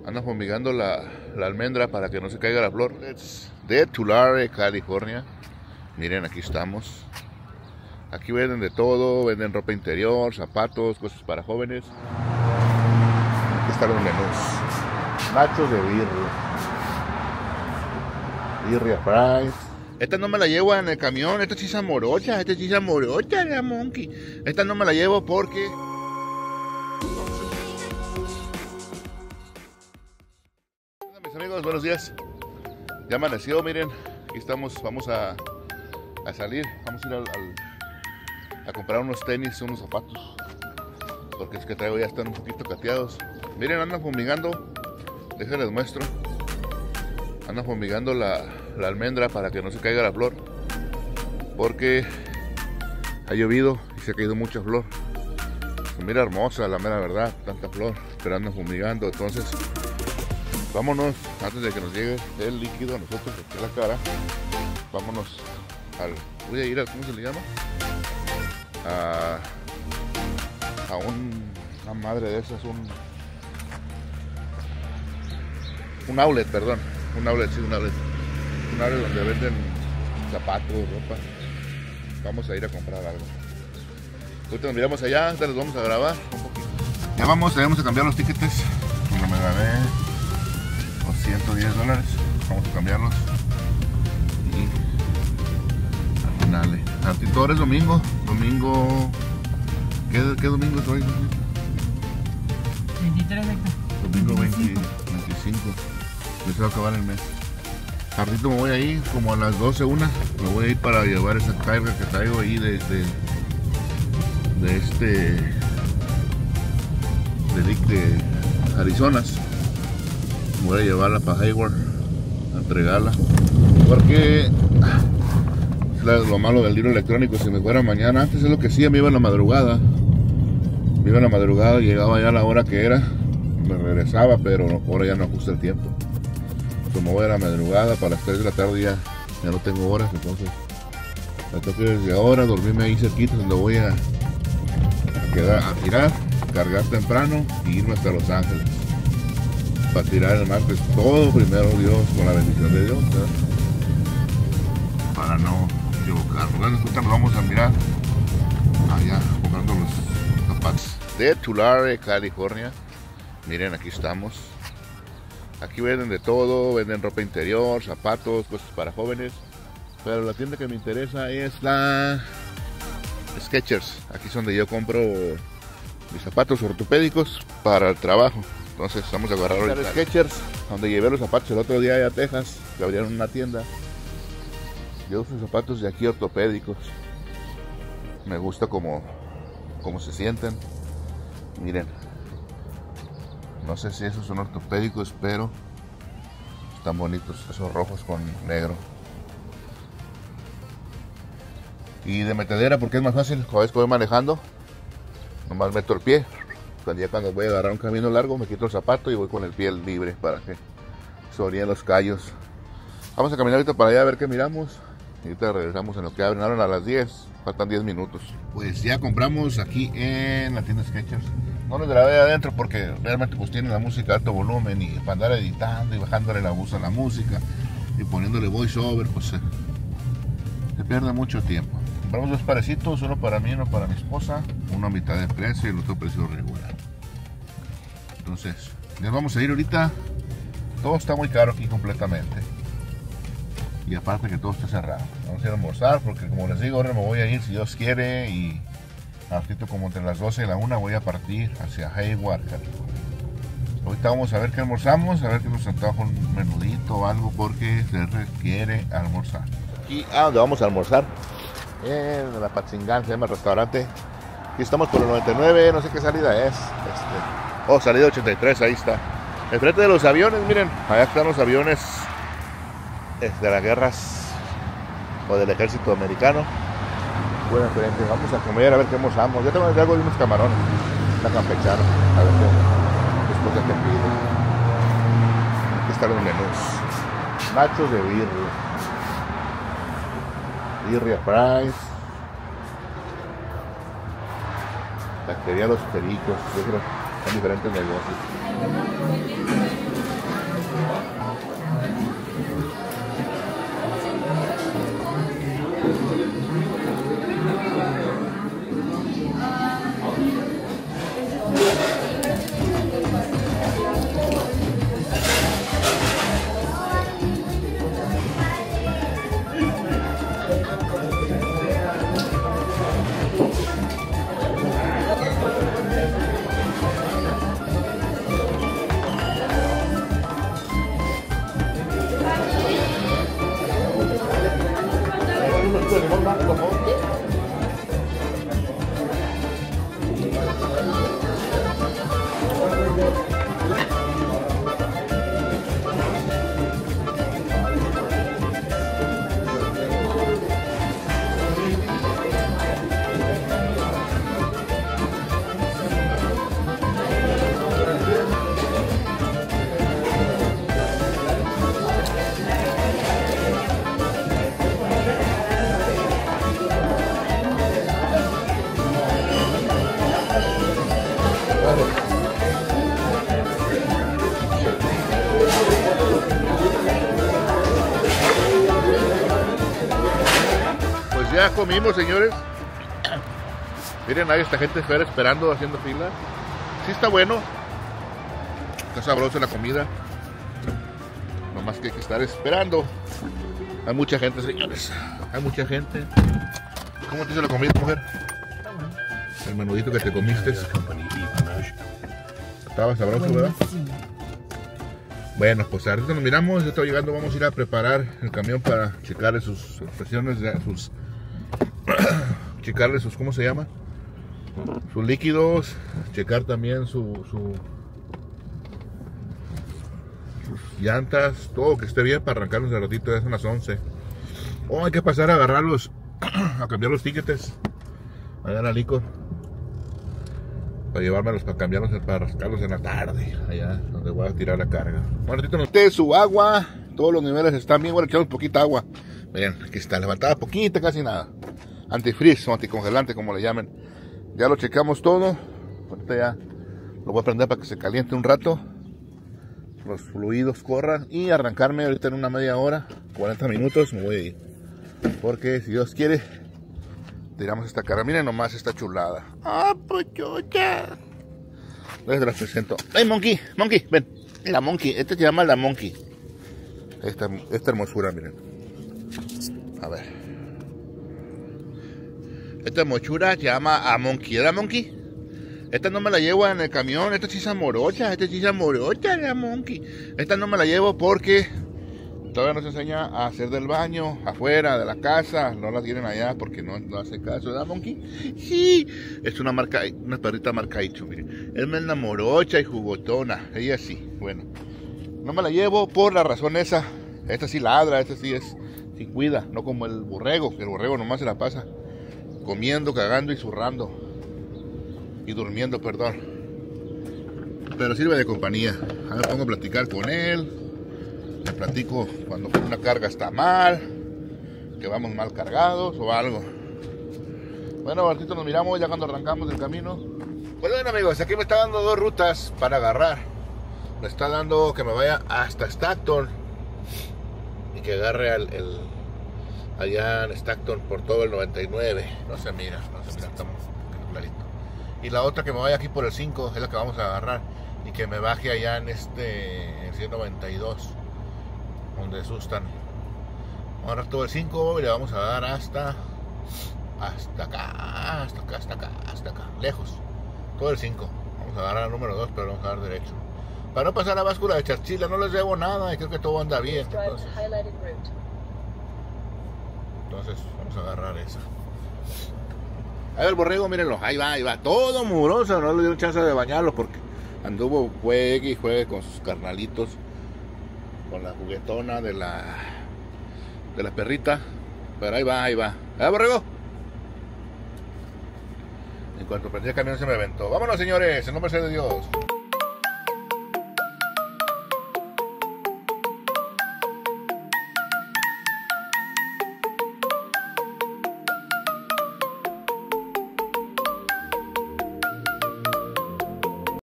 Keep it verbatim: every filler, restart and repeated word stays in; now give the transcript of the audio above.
Anda fumigando la, la almendra para que no se caiga la flor. De Tulare, California. Miren, aquí estamos. Aquí venden de todo, venden ropa interior, zapatos, cosas para jóvenes. Aquí están los menús. Nachos de birria. Birria fries. Esta no me la llevo en el camión, esta chicha morocha, esta chicha morocha, la monkey. Esta no me la llevo porque... Hola mis amigos, buenos días. Ya amaneció, miren. Aquí estamos, vamos a, a salir, vamos a ir al, al, a comprar unos tenis, unos zapatos. Porque es que traigo ya están un poquito cateados. Miren, andan fumigando, déjenles muestro. Andan fumigando la, la almendra para que no se caiga la flor. Porque ha llovido y se ha caído mucha flor. Se mira hermosa la mera verdad, tanta flor, pero andan fumigando. Entonces, vámonos, antes de que nos llegue el líquido a nosotros, aquí a la cara. Vámonos al... Voy a ir al... ¿Cómo se le llama? A... A un... Una madre de esas, un... Un outlet, perdón. Un outlet, sí, un outlet. Un outlet donde venden zapatos, ropa. Vamos a ir a comprar algo. Ahorita nos miramos allá, ahorita les vamos a grabar un poquito. Ya vamos, tenemos que cambiar los tickets. Como me gané los ciento diez dólares. Vamos a cambiarlos. Y al final, eh. ahora es domingo. Domingo. ¿Qué, qué domingo es hoy? veintitrés, Héctor. Domingo veinte, veinticinco. Ya se va a acabar el mes. Tardito me voy a ir, como a las doce, una. Me voy a ir para llevar esa carga que traigo ahí de, de, de este. de, de Arizona. Voy a llevarla para Hayward a entregarla. Porque lo malo del libro electrónico, si me fuera mañana, antes es lo que hacía, me iba en la madrugada. Me iba en la madrugada, llegaba ya a la hora que era, me regresaba, pero ahora ya no ajusta el tiempo. Como voy a la madrugada, para las tres de la tarde ya, ya no tengo horas, entonces me toca desde ahora dormirme ahí cerquita, donde voy a, a quedar a tirar, cargar temprano y irme hasta Los Ángeles para tirar el martes todo, primero Dios, con la bendición de Dios, ¿verdad? Para no equivocarnos. Bueno, ahorita nos vamos a mirar allá comprando los zapatos de Tulare, California. Miren, aquí estamos. Aquí venden de todo, venden ropa interior, zapatos, cosas para jóvenes. Pero la tienda que me interesa es la Skechers. Aquí es donde yo compro mis zapatos ortopédicos para el trabajo. Entonces vamos a agarrar ahorita Skechers, donde llevé los zapatos el otro día allá a Texas, que abrieron una tienda. Yo uso zapatos de aquí ortopédicos. Me gusta como, como se sienten. Miren. No sé si esos son ortopédicos, pero están bonitos. Esos rojos con negro. Y de metedera, porque es más fácil. Cada vez que voy manejando, nomás meto el pie. Cuando ya cuando voy a agarrar un camino largo, me quito el zapato y voy con el pie libre para que se oríen los callos. Vamos a caminar ahorita para allá a ver qué miramos. Y ahorita regresamos en lo que abren. Ahora a las diez, faltan diez minutos. Pues ya compramos aquí en la tienda Skechers. No les grabé adentro porque realmente pues tiene la música a alto volumen y para andar editando y bajándole la voz a la música y poniéndole voice over, pues se, se pierde mucho tiempo. Compramos dos parecitos, uno para mí y uno para mi esposa, uno a mitad de precio y el otro precio regular. Entonces, ya vamos a ir ahorita. Todo está muy caro aquí completamente. Y aparte que todo está cerrado. Vamos a ir a almorzar porque como les digo, ahora me voy a ir si Dios quiere y ahorita como entre las doce y la una voy a partir hacia Hayward. Ahorita vamos a ver qué almorzamos, a ver qué nos antoja un menudito o algo porque se requiere almorzar. Aquí a donde vamos a almorzar, en la Patzingán, se llama el restaurante. Aquí estamos por el noventa y nueve, no sé qué salida es. Este, oh, salida ochenta y tres, ahí está. Enfrente de los aviones, miren, allá están los aviones de las guerras o del ejército americano. Bueno, frente, vamos a comer a ver qué almorzamos. Ya tengo algo de unos camarones, una campechana, a ver qué después de que pide. Aquí están los menús. Nachos de birria. Birria fries. Taquería Los Pericos. Yo creo que son diferentes negocios. ya comimos, señores. Miren, hay esta gente fuera esperando, haciendo fila. Sí está bueno. Está sabrosa la comida. Nomás que hay que estar esperando. Hay mucha gente, señores. Hay mucha gente. ¿Cómo te hizo la comida, mujer? El menudito que te comiste. Estaba sabroso, ¿verdad? Bueno, pues ahorita nos miramos. Ya está llegando. Vamos a ir a preparar el camión para checarle sus presiones, sus... checarle sus, ¿cómo se llama? Sus líquidos. Checar también su, su sus llantas, todo que esté bien para arrancarlos de ratito. Ya son las once. Oh, hay que pasar a agarrarlos, a cambiar los tickets allá en la Licor, para llevármelos, para cambiarlos, para rascarlos en la tarde, allá donde voy a tirar la carga. Bueno, ratito noté su agua, todos los niveles están bien. Voy a echar poquita agua. Miren, aquí está levantada poquita, casi nada. Antifreeze o anticongelante, como le llamen. Ya lo checamos todo. Ahorita ya lo voy a prender para que se caliente un rato, los fluidos corran, y arrancarme ahorita en una media hora, cuarenta minutos me voy a ir, porque si Dios quiere tiramos esta carga. Miren nomás esta chulada. ¡Ah, pochocha! Les las presento. ¡Hey, Monkey! Monkey, ven. La Monkey, este se llama la Monkey. Esta, esta hermosura, miren. A ver. Esta hermosura se llama a Monkey. ¿Es la Monkey? Esta no me la llevo en el camión. Esta sí se morocha. Esta sí se morocha, la Monkey. Esta no me la llevo porque todavía no se enseña a hacer del baño afuera de la casa. No la tienen allá porque no, no hace caso. ¿Verdad, Monkey? Sí. Es una marca, una perrita marca Icho, miren. Es una morocha y jugotona. Ella sí. Bueno, no me la llevo por la razón esa. Esta sí ladra. Esta sí es, sí cuida. No como el borrego. Que el borrego nomás se la pasa comiendo, cagando y zurrando. Y durmiendo, perdón. Pero sirve de compañía. A me pongo a platicar con él. Le platico cuando una carga está mal, que vamos mal cargados o algo. Bueno, ahorita nos miramos ya cuando arrancamos el camino. Pues bueno, amigos, aquí me está dando dos rutas para agarrar. Me está dando que me vaya hasta Stockton y que agarre al, el, allá en Stockton por todo el noventa y nueve. No se mira, no se mira, estamos clarito. Y la otra que me vaya aquí por el cinco es la que vamos a agarrar, y que me baje allá en este en ciento noventa y dos, donde asustan. Vamos a agarrar todo el cinco y le vamos a dar hasta hasta acá, hasta acá, hasta acá, hasta acá, lejos. Todo el cinco. Vamos a agarrar el número dos, pero vamos a dar derecho. Para no pasar la báscula de Churchill, no les debo nada y creo que todo anda bien. Entonces, entonces vamos a agarrar esa. A ver, el borrego, mírenlo, ahí va, ahí va, todo muroso, no le dieron chance de bañarlo porque anduvo juegue y juegue con sus carnalitos, con la juguetona de la de la perrita, pero ahí va, ahí va. ¿Eh, borrego? En cuanto prendí el camión se me aventó. Vámonos, señores, en nombre de Dios.